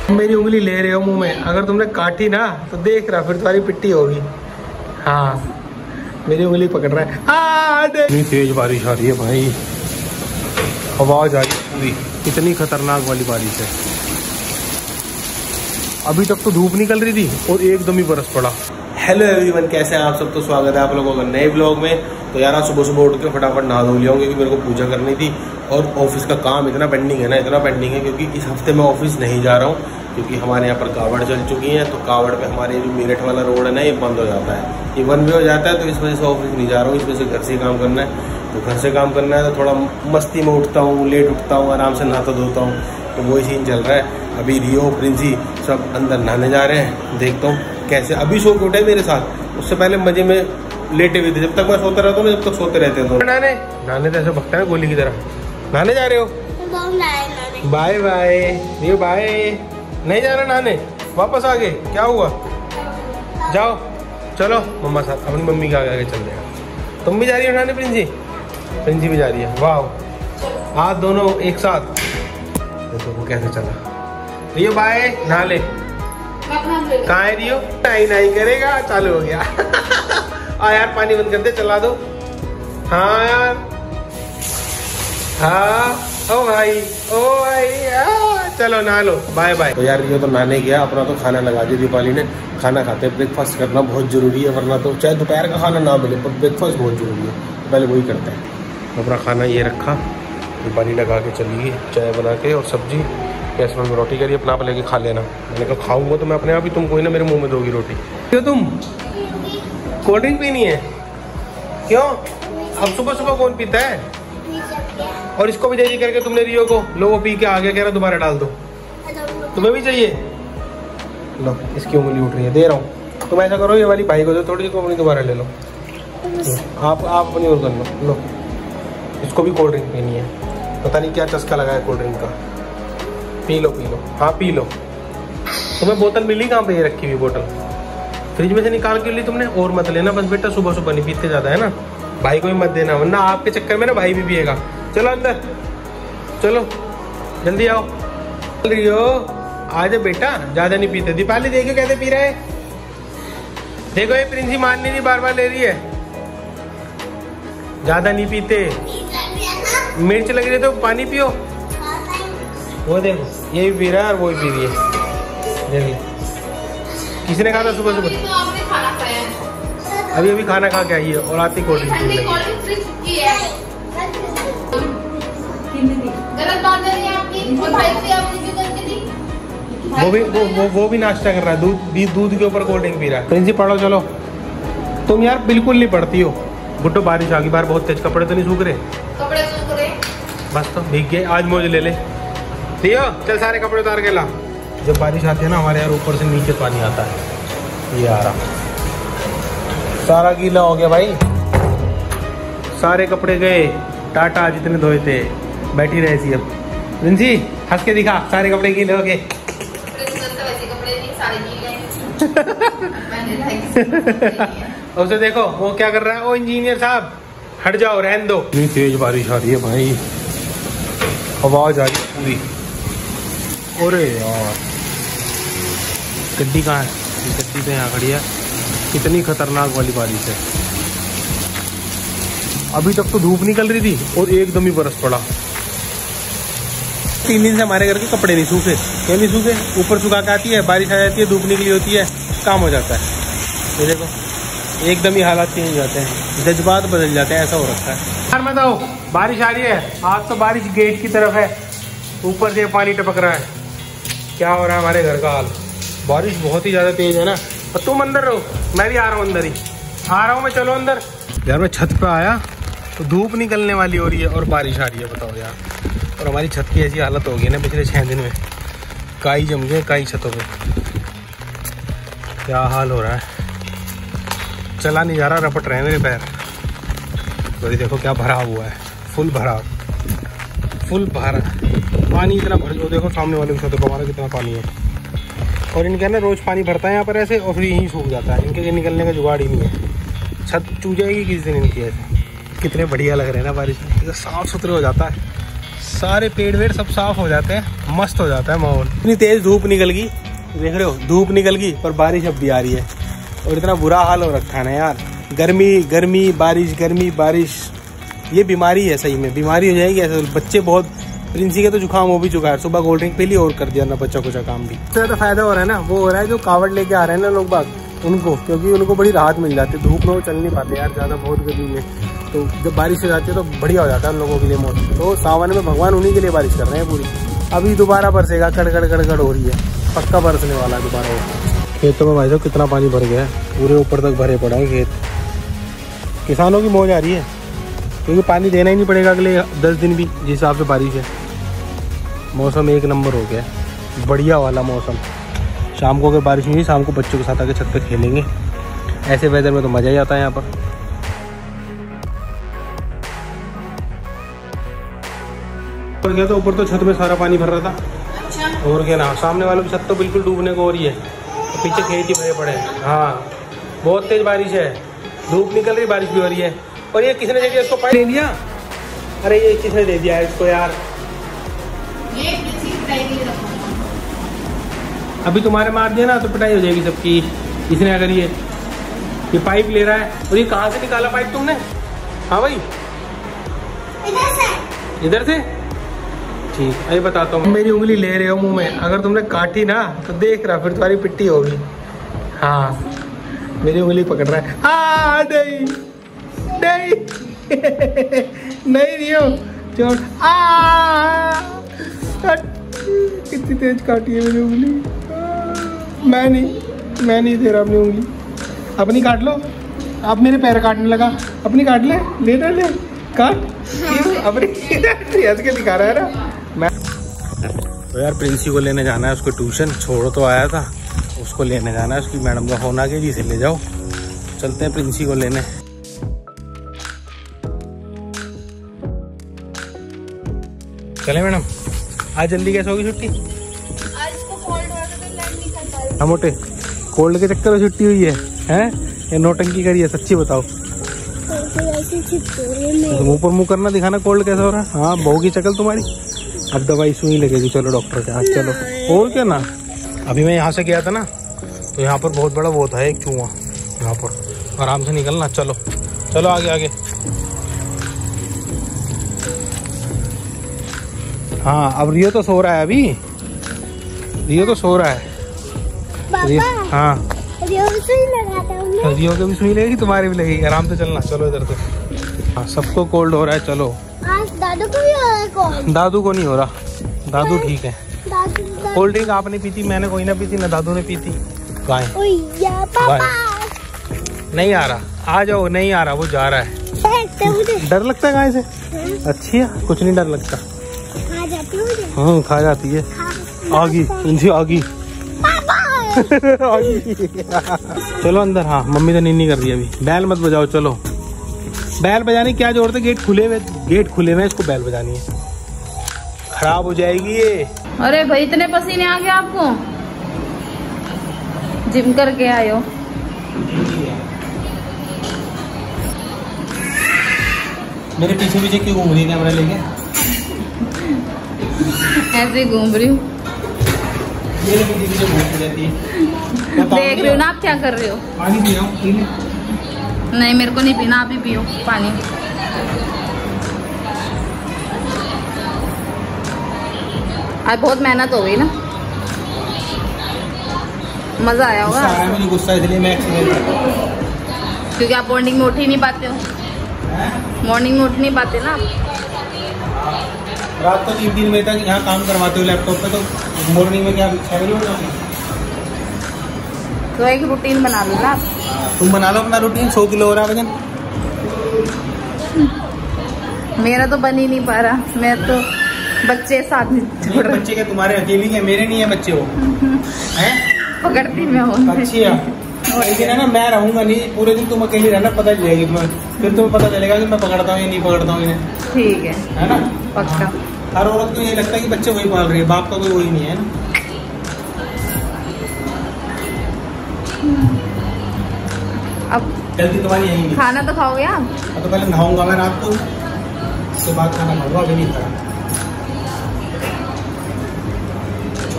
मेरी उंगली ले रहे हो मुंह में, अगर तुमने काटी ना तो देख रहा फिर तुम्हारी पिट्टी होगी। हाँ मेरी उंगली पकड़ रहा है। इतनी तेज बारिश आ रही है भाई, आवाज आ रही है पूरी, इतनी खतरनाक वाली बारिश है। अभी तक तो धूप निकल रही थी और एकदम ही बरस पड़ा। हेलो एवरीवन, कैसे हैं आप सब? तो स्वागत है आप लोगों का नए ब्लॉग में। तो यार सुबह सुबह उठ के फटाफट नहा धो लिया हूँ क्योंकि मेरे को पूजा करनी थी और ऑफिस का काम इतना पेंडिंग है ना, इतना पेंडिंग है क्योंकि इस हफ्ते मैं ऑफिस नहीं जा रहा हूँ क्योंकि हमारे यहाँ पर कावड़ चल चुकी है। तो कावड़ पे हमारे जो मेरठ वाला रोड है ना, ये बंद हो जाता है, ये वन वे हो जाता है। तो इस वजह से ऑफिस नहीं जा रहा हूँ, इस वजह से घर से ही काम करना है। तो घर से काम करना है तो थोड़ा मस्ती में उठता हूँ, लेट उठता हूँ, आराम से नहाता धोता हूँ। तो वही सीन चल रहा है। अभी रियो प्रिंसी सब अंदर नहाने जा रहे हैं, देखता हूँ कैसे। अभी सो के उठे मेरे साथ, उससे पहले मजे में लेटे हुए थे। जब तक मैं सोता रहता हूँ, जब तक सोते रहते हैं। तो नहाने तो ऐसे भगता है गोली की तरह। नहाने जा रहे हो? Bye bye Rio, bye. नहीं जा रहा नहाने, वापस आ गए? क्या हुआ? जाओ चलो मम्मा साथ, अपनी मम्मी के आगे चल जाएगा। तुम भी जा रही हो नहाने प्रिंसी? प्रिंसी भी जा रही है, वाह। आज दोनों एक साथ। देखो वो कैसे चला। रियो बाय, नहा ले। कहाँ है रियो? नहीं नहीं करेगा, चालू हो गया। आ यार पानी बंद कर दे, चला दो। हाँ यार, हाँ ओ भाई, ओ भाई, चलो नहा लो, बाय बाय। तो यार रियो तो नहाने गया, अपना तो खाना लगा दिया दीपाली ने। खाना खाते ब्रेकफास्ट करना बहुत जरूरी है, वरना तो चाहे दोपहर का खाना ना मिले पर ब्रेकफास्ट बहुत जरूरी है। तो पहले वही करते हैं। अपना खाना ये रखा, दीपाली लगा के चली गई चाय बना के और सब्जी। गैस में रोटी करी, अपना आप लेके खा लेना। मैंने कहा खाऊंगा तो मैं अपने आप ही, तुम कोई ना मेरे मुंह में दोगी रोटी। क्यों तुम कोल्ड ड्रिंक पीनी है? क्यों? अब सुबह सुबह कौन पीता है? और इसको भी दे करके तुमने रियो को, लो वो पी के आ गया, कह रहा दोबारा डाल दो। तुम्हें भी चाहिए? लो इसकी उंगली उठ रही है, दे रहा हूँ। तुम ऐसा करो, ये वाली भाई को दो थोड़ी सी, अपनी दोबारा ले लो। आप अपनी और कर लो। लो इसको भी कोल्ड ड्रिंक पीनी है, पता नहीं क्या चस्का लगा है कोल्ड ड्रिंक का। पी लो पी लो, हाँ पी लो। तुम्हें बोतल मिली कहाँ पे? ये रखी हुई बोतल फ्रिज में से निकाल के ली तुमने। और मत लेना बस बेटा, सुबह सुबह नहीं पीते ज्यादा है ना। भाई को भी मत देना, वरना आपके चक्कर में ना भाई भी पिएगा। चलो अंदर चलो, जल्दी आओ। रियो आ जा बेटा, ज्यादा नहीं पीते। दीपाली देखो कैसे पी रहे हैं, देखो ये प्रिंसी मान नहीं रही, बार बार ले रही है। ज्यादा नहीं पीते, मिर्च लग रही है तो पानी पियो। वो देखो ये भी पी रहा है और वो भी पी रही है। देखिए किसने कहा था सुबह सुबह? अभी अभी खाना खा के आई है और आती कोल्ड ड्रिंक पीने लगी। वो भी नाश्ता कर रहा है, दूध के ऊपर कोल्ड ड्रिंक पी रहा है। प्रिंसी पढ़ो चलो। तुम यार बिल्कुल नहीं पढ़ती हो। गुड्डो बारिश आ गई बाहर बहुत तेज, कपड़े तो नहीं सूख रहे? कपड़े सूख रहे बस, तो भीग गए। आज मौज ले ले। रियो चल सारे कपड़े उतार के ला। जब बारिश आती है ना हमारे यार, ऊपर से नीचे पानी आता है। ये आ रहा, सारा गीला हो गया भाई, सारे कपड़े गए। टाटा जितने धोए थे, बैठी रहे सी। अब रिंसी हंस के दिखा, सारे कपड़े गीले हो गए। उसे देखो वो क्या कर रहा है। ओ इंजीनियर साहब हट जाओ, रहने दो। इतनी तेज बारिश आ रही है भाई, आवाज आ रही है पूरी। अरे यार गड्डी कहाँ है? गड्डी तो यहाँ खड़ी है। कितनी खतरनाक वाली बारिश है। अभी तक तो धूप निकल रही थी और एकदम ही बरस पड़ा। 3 दिन से हमारे घर के कपड़े नहीं सूखे। क्यों नहीं सूखे? ऊपर सुखा के आती है, बारिश आ जाती है, धूप निकली होती है, काम हो जाता है। ये देखो एकदम ही हालात चेंज हो जाते हैं, जज्बात बदल जाते हैं, ऐसा हो रखा है। यार मैं तो बारिश आ रही है, आज तो बारिश गेट की तरफ है, ऊपर से पानी टपक रहा है। क्या हो रहा है हमारे घर का हाल? बारिश बहुत ही ज्यादा तेज है ना। और तुम अंदर रहो, मैं भी आ रहा हूँ अंदर ही। आ रहा हूँ मैं, चलो अंदर। यार मैं छत पे आया तो धूप निकलने वाली हो रही है और बारिश आ रही है, बताओ यार। और हमारी छत की ऐसी हालत हो गई ना पिछले 6 दिन में, काई जम गए काई छतों पे। क्या हाल हो रहा है, चला नहीं जा रहा, रपट रहे हैं मेरे पैर। तो ये देखो क्या भरा हुआ है, फुल भरा पानी इतना भर। जो देखो सामने वाले छतों पर हमारा कितना पानी है। और इनके ना रोज पानी भरता है यहाँ पर ऐसे, और फिर यहीं सूख जाता है। इनके निकलने का जुगाड़ ही नहीं है। छत चू जाएगी किस दिन इनकी ऐसे। कितने बढ़िया लग रहे हैं ना बारिश में, साफ सुथरे हो जाता है, सारे पेड़ वेड़ सब साफ हो जाते हैं, मस्त हो जाता है माहौल। इतनी तेज धूप निकल गई, देख रहे हो, धूप निकल गई पर बारिश अब भी आ रही है। और इतना बुरा हाल हो रखा है ना यार, गर्मी गर्मी बारिश, गर्मी बारिश। ये बीमारी है, सही में बीमारी हो जाएगी ऐसे। बच्चे बहुत, प्रिंसी के तो जुकाम हो भी चुका है, सुबह कोल्ड ड्रिंक पी ली और कर दिया ना बच्चा कुछ काम भी। सबसे ज़्यादा फायदा हो रहा है ना, वो हो रहा है जो कावड़ लेके आ रहे हैं ना लोग बाग, उनको, क्योंकि उनको बड़ी राहत मिल जाती है। धूप में वो चल नहीं पाते यार ज़्यादा, बहुत गर्मी में, तो जब बारिश हो जाती है तो बढ़िया हो जाता है उन लोगों के लिए मौसम। तो सावन में भगवान उन्हीं के लिए बारिश कर रहे हैं पूरी। अभी दोबारा बरसेगा, कड़कड़ कड़कड़ हो रही है, पक्का बरसने वाला है दोबारा। खेतों में भाई साहब कितना पानी भर गया है, पूरे ऊपर तक भरे पड़ा है खेत। किसानों की मौज आ रही है, क्योंकि पानी देना ही नहीं पड़ेगा अगले 10 दिन भी, जिस हिसाब से बारिश है। मौसम एक नंबर हो गया, बढ़िया वाला मौसम। शाम को अगर बारिश नहीं हुई, शाम को बच्चों के साथ आके छत पे खेलेंगे। ऐसे वेदर में तो मज़ा ही आता है यहाँ पर। ऊपर गया तो ऊपर तो छत में सारा पानी भर रहा था। और क्या ना, सामने वालों की छत तो बिल्कुल डूबने को हो रही है, तो पीछे खेत ही भरे पड़े हैं। हाँ बहुत तेज बारिश है, धूप निकल रही, बारिश भी हो रही है। और ये किसने दे दिया इसको, पानी दे दिया? अरे ये किसने दे दिया है इसको यार? अभी तुम्हारे मार दिया ना तो पिटाई हो जाएगी सबकी। इसने अगर ये पाइप ले रहा है, और ये कहाँ से निकाला पाइप तुमने? हाँ भाई इधर से, ठीक है। बताता हूँ, मेरी उंगली ले रहे हो मुंह में, अगर तुमने काटी ना तो देख रहा, फिर तुम्हारी पिट्टी होगी। हाँ मेरी उंगली पकड़ रहा है। हाँ नहीं नहीं नहीं रियो चोट, कितनी तेज काटी है मेरी उंगली। मैं नहीं दे रहा अपनी उंगली, अपनी काट लो। आप मेरे पैर काटने लगा, अपनी काट ले, ले काट अपनी हंस के दिखा रहा है ना। मैं तो यार प्रिंसी को लेने जाना है, उसको ट्यूशन छोड़ तो आया था, उसको लेने जाना है। उसकी मैडम का फोन आ गया, जी से ले जाओ, चलते हैं प्रिंसी को लेने। चले मैडम, आज जल्दी कैसे होगी छुट्टी? आज इसको कोल्ड हुआ था तो लर्न नहीं कर पा रही। हाँ मोटे, कोल्ड के चक्कर में छुट्टी हुई है, हैं? ये नौटंकी करी है, सच्ची बताओ। मुंह पर मुंह करना दिखाना, कोल्ड कैसा हो रहा है? हाँ बहू की शक्ल तुम्हारी। अब दवाई सुई लगेगी, चलो डॉक्टर के हाथ चलो। और क्या ना, अभी मैं यहाँ से गया था ना, तो यहाँ पर बहुत बड़ा वो था एक चूहा, यहाँ पर आराम से निकलना। चलो चलो आगे आगे। हाँ अब रियो तो सो रहा है, अभी रियो तो सो रहा है। हाँ रियो भी सुई लगाता हूँ। रियो को भी सुई लगेगी, तुम्हारी भी लगेगी, आराम से चलना। चलो इधर से। हाँ सबको कोल्ड हो रहा है, चलो। आज दादू को भी हो रहा है कोल्ड? दादू को नहीं हो रहा, दादू ठीक है। कोल्ड ड्रिंक आपने पी थी, मैंने कोई ना पी थी, ना दादू ने पी थी। गाय नहीं आ रहा, आ जाओ। नहीं आ रहा, वो जा रहा है। डर लगता है गाय से? अच्छी है, कुछ नहीं डर लगता। हाँ खा जाती है। आगी इनसे आगी चलो अंदर। हाँ मम्मी तो नहीं कर रही अभी। बैल मत बजाओ, चलो। बैल बजाने की क्या जरूरत है, गेट खुले हुए, इसको बैल बजानी है, खराब हो जाएगी ये। अरे भाई इतने पसीने आ गए आपको, जिम करके आए हो? मेरे पीछे पीछे क्यों घूम रही है कैमरा लेके? ऐसे ही घूम रही हूँ। मेरे पीछे पीछे घूमती रहती है। देख रही हो ना आप क्या कर रहे हो? पानी पी रहा हूँ। नहीं मेरे को नहीं पीना, आप ही पियो पानी। आज बहुत मेहनत हो गई ना, मजा आया होगा। मुझे गुस्सा इसलिए मैं क्योंकि आप मॉर्निंग में उठ ही नहीं पाते हो। मॉर्निंग में उठ नहीं पाते ना आप। रात को 3 बजे तक यहाँ काम करवाते हो लैपटॉप पे, तो मॉर्निंग में क्या 6 बजे उठ जाओगे? तो एक रूटीन बना लो ना आप। तुम बना लो अपना रूटीन। 100 किलो हो रहा है वजन। मेरा तो बन ही नहीं पा रहा, मैं तो बच्चे साथ नहीं। बच्चे के तुम्हारे अकेली के, मेरे नहीं है बच्चे वो हैं। पकड़ती मैं हूँ। अच्छी है, लेकिन है ना मैं रहूंगा नहीं पूरे दिन, तुम अकेली रहना, पता चलेगी तुम्हें, फिर तुम्हें पता चलेगा कि मैं पकड़ता हूँ या नहीं पकड़ता हूँ इन्हें। ठीक है ना, पक्का। हर औरत को ये लगता है कि बच्चे वही पाल रही है, बाप का कोई वही नहीं है ना। अब जल्दी तुम्हारी यही खाना तो खाओगे आप? तो पहले नहाऊंगा मैं रात को, उसके बाद खाना खाऊंगा, अभी नहीं खा।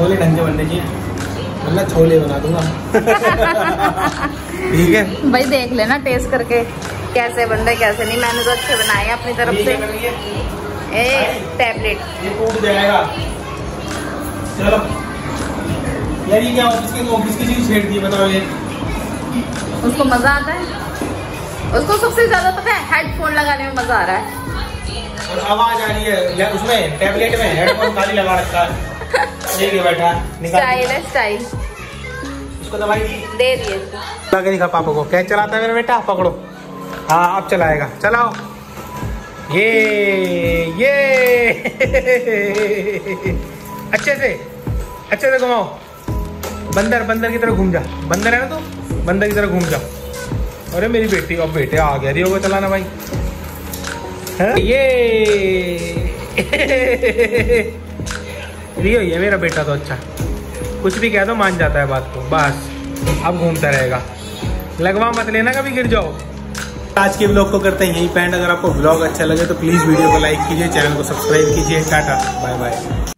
छोले ढंग के बनने चाहिए, वरना छोले बना दूंगा। ठीक है भाई, देख लेना टेस्ट करके कैसे बन रहा है कैसे नहीं। मैंने तो अच्छे बनाए अपनी तरफ से। टैबलेट ये टूट जाएगा। चलो यार, ये क्या ऑफिस की चीज छेड़ दी, बताओ ये। उसको मजा आता है, उसको सबसे ज्यादा पता है हेडफोन लगाने में मजा आ रहा है। और आवाज आ रही है उसमें, टैबलेट में हेडफोन खाली लगा रखा है, ये बैठा स्टाइल है स्टाइल। उसको दवाई दे दिए लगा नहीं खा पापा को। क्या चलाता है मेरा बेटा, पकड़ो। हाँ अब चलाएगा, चलाओ। ये अच्छे से घुमाओ। बंदर की तरह घूम जा। बंदर है ना तू, बंदर की तरह घूम जा। अरे मेरी बेटी, अब बेटे आ गया रियो को चलाना भाई। है? ये रियो ही है मेरा बेटा तो। अच्छा, कुछ भी कह दो मान जाता है बात को। बस अब घूमता रहेगा, लगवा मत लेना कभी गिर जाओ। आज के ब्लॉग को करते हैं यहीं पे एंड। अगर आपको ब्लॉग अच्छा लगे तो प्लीज वीडियो को लाइक कीजिए, चैनल को सब्सक्राइब कीजिए। Tata bye bye.